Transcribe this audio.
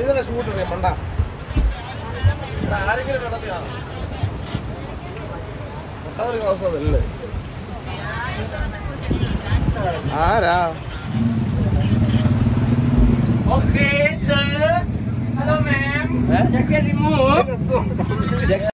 ഇതിനെ ഷൂട്ട് ചെയ്യാം മണ്ട ആരെങ്കിലും വെള്ളത്തിലാണ് അതൊരു അവസ്ഥ ആരാ Okay, sir. Hello, ma'am. Jacket remove.